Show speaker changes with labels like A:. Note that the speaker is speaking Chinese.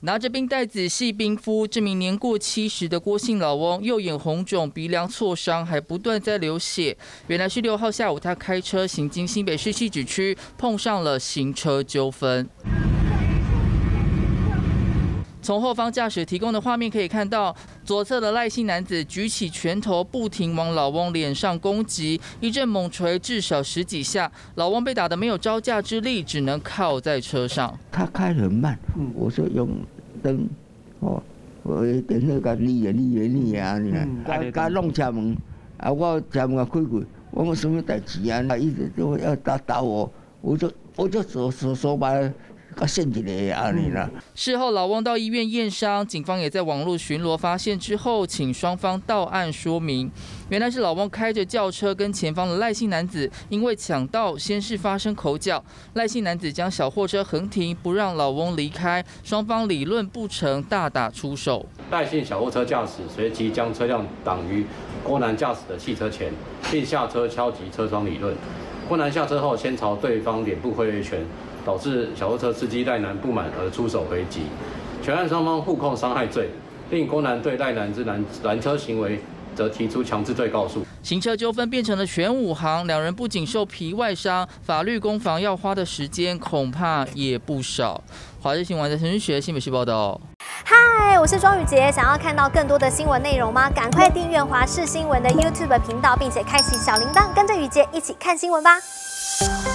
A: 拿着冰袋子系冰敷，这名年过70的郭姓老翁右眼红肿、鼻梁挫伤，还不断在流血。原来是6号下午他开车行经新北市汐止区，碰上了行车纠纷。从后方驾驶提供的画面可以看到，左侧的赖姓男子举起拳头，不停往老翁脸上攻击，一阵猛捶至少10几下，老翁被打得没有招架之力，只能靠在车上。
B: 他开得很慢，我说用灯，我电视甲你啊，甲弄车门，啊我车门开开，我讲什么代志啊？他一直都要打我，我就手把。
A: 事后，老翁到医院验伤，警方也在网络巡逻发现之后，请双方到案说明。原来是老翁开着轿车跟前方的赖姓男子因为抢道，先是发生口角，赖姓男子将小货车横停，不让老翁离开，双方理论不成，大打出手。
C: 赖姓小货车驾驶随即将车辆挡于郭男驾驶的汽车前，并下车敲击车窗理论。郭男下车后，先朝对方脸部挥了一拳。导致小货车司机赖男不满而出手回击，全案双方互控伤害罪，并郭男对赖男之拦车行为则提出强制罪告诉。
A: 行车纠纷变成了全武行，两人不仅受皮外伤，法律攻防要花的时间恐怕也不少。华视新闻的陈俊学新北市报道。
D: 嗨，我是庄宇杰，想要看到更多的新闻内容吗？赶快订阅华视新闻的 YouTube 频道，并且开启小铃铛，跟着宇杰一起看新闻吧。